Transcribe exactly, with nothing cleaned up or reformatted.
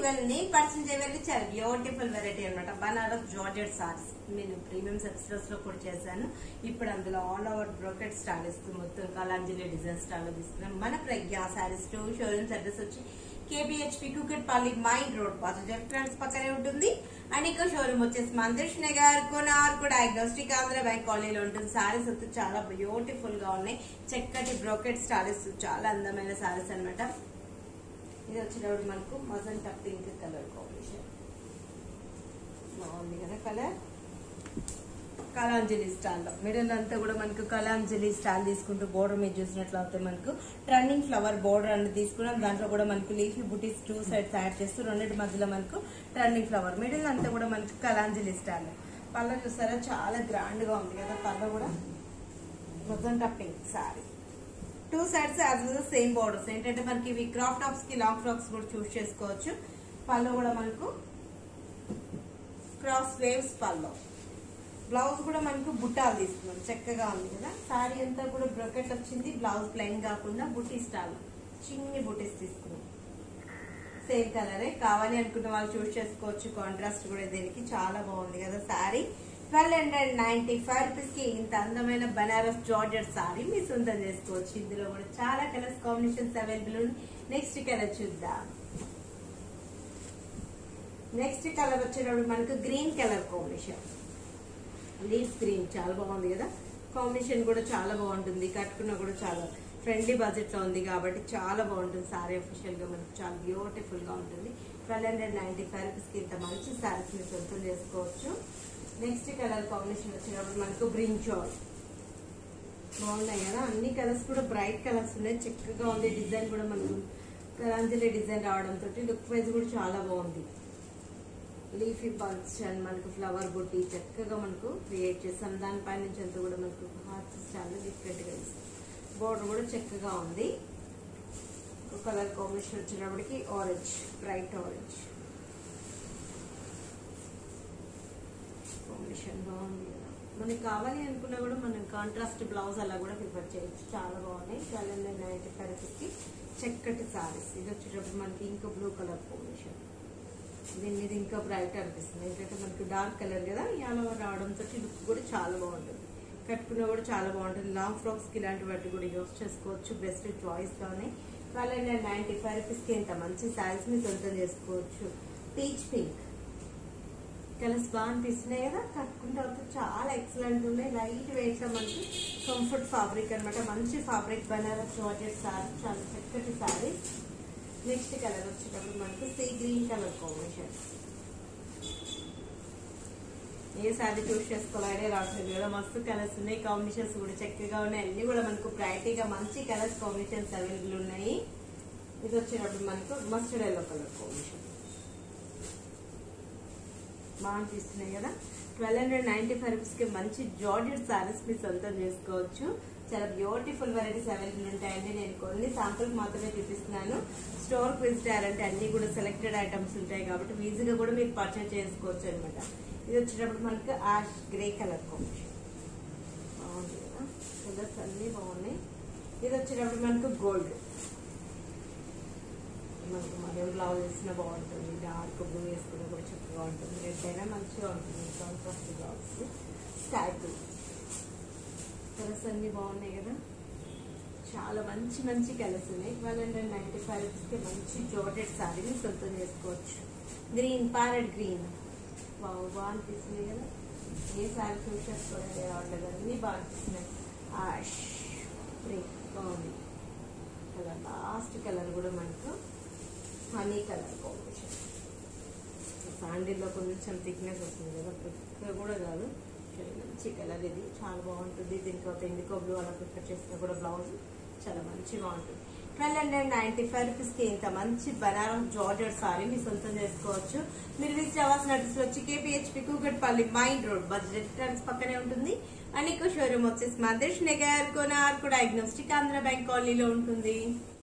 ఇవాళ నేను పర్చేజ్ చేయగలిగి చాలా బ్యూటిఫుల్ వెరైటీ అనమాట. బనారస్ జార్జెట్ సారీస్ నేను ప్రీమియం ఎక్స్ప్రెస్ లో కూడా చేశాను. ఇప్పుడు అందులో ఆల్ ఓవర్ బ్రోకెట్ స్టైల్ ఇస్తూ మొత్తం కలాంజలి డిజైన్ స్టైల్ లో తీసుకున్నాం. మన Pragna sarees two showrooms address వచ్చి KPHB Kukatpally main road passenger trans పక్కనే ఉంటుంది. అండ్ ఇంకో షోరూమ్ వచ్చేసి మందిష్ నగర్ కోనార్కు డయాగ్నోస్టిక్ ఆంధ్ర బ్యాంక్ కాలనీలో ఉంటుంది. సారీస్ వచ్చి చాలా బ్యూటిఫుల్ గా ఉన్నాయి. చక్కటి బ్రోకెట్ సారీస్, చాలా అందమైన సారీస్ అనమాట. ఇది వచ్చేటప్పుడు మనకు మజంటా పింక్ కలర్ కాంబినేషన్ బాగుంది కదా. కలర్ కలాంజలి స్టైల్లో మిడిల్ అంతా కూడా మనకు కలాంజలి స్టైల్ తీసుకుంటూ బోర్డర్ మీద చూసినట్లయితే మనకు టర్నింగ్ ఫ్లవర్ బోర్డర్ అనేది తీసుకున్నాం. దాంట్లో కూడా మనకు లీఫీ బుటీస్ టూ సైడ్స్ యాడ్ చేస్తూ రెండింటి మధ్యలో మనకు టర్నింగ్ ఫ్లవర్, మిడిల్ అంతా కూడా మనకు కలాంజలి స్టైల్. పళ్ళ చూస్తారా చాలా గ్రాండ్ గా ఉంది కదా. పళ్ళ కూడా magenta pink sari, two sides as well same borders. ఏంటంటే మనకి ఇవి క్రాప్ టాప్స్ కి లాంగ్ ఫ్రాక్స్ కూడా చూస్ చేసుకోవచ్చు. పళ్ళు కూడా మనకు క్రాస్ వేవ్స్ పళ్ళు. బ్లౌజ్ కూడా మనకు బుట్టాలు తీసుకున్నాం, చక్కగా ఉంది కదా. సారీ అంతా కూడా బ్రొకెట్ వచ్చింది. బ్లౌజ్ ప్లెయిన్ కాకుండా బుట్టి స్టైల్ చిన్ని బుటీస్ తీసుకున్నాం. సేమ్ కలరే కావాలి అనుకున్న వాళ్ళు చూస్ చేసుకోవచ్చు. కాంట్రాస్ట్ కూడా దీనికి చాలా బాగుంది కదా. Sari twelve hundred ninety five rupees కి ఇంత అందమైన బనారస్ జార్జెట్ సారీ మీ సొంతం చేసుకోవచ్చు. ఇందులో కూడా చాలా కలర్స్ కాంబినేషన్స్ అవైలబుల్ ఉంది. నెక్స్ట్ కలర్ చూద్దాం. నెక్స్ట్ కలర్ వచ్చేటప్పుడు మనకు green colour combination, leaf green చాలా బాగుంది కదా. కాంబినేషన్ కూడా చాలా బాగుంటుంది. కట్టుకున్నా కూడా చాలా ఫ్రెండ్లీ బడ్జెట్ లో ఉంది కాబట్టి చాలా బాగుంటుంది. సారీ అఫిషియల్ గా మనకు చాలా బ్యూటిఫుల్ గా ఉంటుంది. Twelve hundred ninety five rupees కి ఇంత మంచి సారీస్ మీరు సొంతం చేసుకోవచ్చు. నెక్స్ట్ కలర్ కాంబినేషన్ వచ్చినప్పుడు మనకు బ్రింజాల్ బాగున్నాయి కదా. అన్ని కలర్స్ కూడా బ్రైట్ కలర్స్ ఉన్నాయి. చక్కగా ఉంది. డిజైన్ కూడా మనకు కలాంజలి డిజైన్ రావడంతో లుక్ వైజ్ కూడా చాలా బాగుంది. లీఫీ బంచ్ అండ్ మనకు ఫ్లవర్ బుట్టి చక్కగా మనకు క్రియేట్ చేస్తాం. దానిపై నుంచి అంతా కూడా మనకు హార్ట్ స్టైల్ డిఫరెంట్ గా ఇస్తాం. బోర్డర్ కూడా చక్కగా ఉంది. కలర్ కాంబినేషన్ వచ్చినప్పటికి ఆరెంజ్, బ్రైట్ ఆరెంజ్ కాంబినేషన్ బాగుంది కదా. మనకి కావాలి అనుకున్నా కూడా మనం కాంట్రాస్ట్ బ్లౌజ్ అలా కూడా ప్రిఫర్ చేయొచ్చు. చాలా బాగున్నాయి. Twelve hundred ninety five rupees కి చక్కటి సారీస్. ఇది వచ్చేటప్పుడు మనకి ఇంకా బ్లూ కలర్ కాంబినేషన్. దీని మీద ఇంకా బ్రైట్ అనిపిస్తుంది. ఏంటంటే మనకు డార్క్ కలర్ కదా. యాలో రావడంతో లుక్ కూడా చాలా బాగుంటుంది. కట్టుకున్నా కూడా చాలా బాగుంటుంది. లాంగ్ ఫ్రాక్స్ కి ఇలాంటి వాటి కూడా యూస్ చేసుకోవచ్చు. బెస్ట్ చాయిస్ గానే twelve hundred ninety five rupees కి ఇంత మంచి సారీస్ ని సొంతం చేసుకోవచ్చు. పీచ్ పింక్ కలర్స్ బాగా అనిపిస్తున్నాయి కదా. కట్టుకుంటే చాలా ఎక్సలెంట్ ఉన్నాయి. లైట్ వెయిట్ గా మనకి కంఫర్ట్ ఫ్యాబ్రిక్ అనమాట. మంచి ఫ్యాబ్రిక్ బనారస్ జార్జెట్ సారీ, చాలా చక్కటి సారీ. నెక్స్ట్ కలర్ వచ్చేటప్పుడు మనకు సీ గ్రీన్ కలర్ కాంబినేషన్. ఏ సారీ చూస్ చేసుకోవాలనే రావట్లేదు కదా. మస్తు కలర్స్ ఉన్నాయి. కాంబినేషన్స్ కూడా చక్కగా ఉన్నాయి. అన్ని కూడా మనకు బ్రైట్గా మంచి కలర్స్ కాంబినేషన్స్ అవైలబుల్ ఉన్నాయి. ఇది వచ్చేటప్పుడు మనకు మస్టర్డ్ ఎల్లో కలర్ కాంబినేషన్ బాగా అనిపిస్తున్నాయి కదా. Twelve hundred ninety five rupees కి మంచి జార్జెట్ సారీస్ మీరు సొంతం చేసుకోవచ్చు. చాలా బ్యూటిఫుల్ వెరైటీస్ అవైలబుల్ ఉంటాయండి. నేను కొన్ని శాంపుల్ మాత్రమే చూపిస్తున్నాను. స్టోర్ కి విజిట్ అయ్యారంటే అన్ని కూడా సెలెక్టెడ్ ఐటమ్స్ ఉంటాయి కాబట్టి ఈజీగా కూడా మీరు పర్చేజ్ చేసుకోవచ్చు అనమాట. ఇది వచ్చేటప్పుడు మనకు యాష్ గ్రే కలర్ కాంబినేషన్ బాగుంది కదా. కలర్స్ అన్ని బాగున్నాయి. ఇది వచ్చేటప్పుడు మనకు గోల్డ్, మనకు మరో బ్లౌజ్ వేసిన బాగుంటుంది. డార్క్ బ్లూ వేసుకున్నా కూడా చక్కగా ఉంటుంది. రెడ్ అయినా మంచిగా ఉంటుంది. Contrast blouse sky blue colours అన్ని బాగున్నాయి కదా. చాలా మంచి మంచి కలర్స్ ఉన్నాయి. Twelve hundred ninety five rupees కి మంచి జార్జెట్ సారీని సొంతం చేసుకోవచ్చు. గ్రీన్, ప్యారెట్ గ్రీన్ బాగు బాగా అనిపిస్తుంది కదా. ఏ సారీ చూస్ చేసుకోవడం రావట్లేదు. అన్ని బాగా అనిపిస్తున్నాయి. యాష్ గ్రే బాగుంది కలర్. లాస్ట్ కలర్ కూడా మనకు హనీ కలర్ కాంబినేషన్. శాండిల్లో కొంచెం థిక్నెస్ వస్తుంది కదా, ఇక్కడ కూడా కాదు. మంచి కలర్ ఇది, చాలా బాగుంటుంది. దీనికి ఒక ఇండికో బ్లూ అలా ప్రిఫర్ చేసినా కూడా బ్లౌజ్ చాలా మంచిగా ఉంటుంది. Twelve hundred ninety five rupees కి ఇంత మంచి బనారస్ జార్జెట్ సారీ మీ సొంతం చేసుకోవచ్చు. మీరు విజిట్ అవ్వాల్సిన అడ్రస్ వచ్చి KPHB Kukatpally main road budget trans పక్కనే ఉంటుంది. అండ్ ఇంకో షోరూమ్ వచ్చేసి మందిష్ నగర్ కోనార్కు డయాగ్నోస్టిక్ ఆంధ్ర బ్యాంక్ కాలనీలో ఉంటుంది.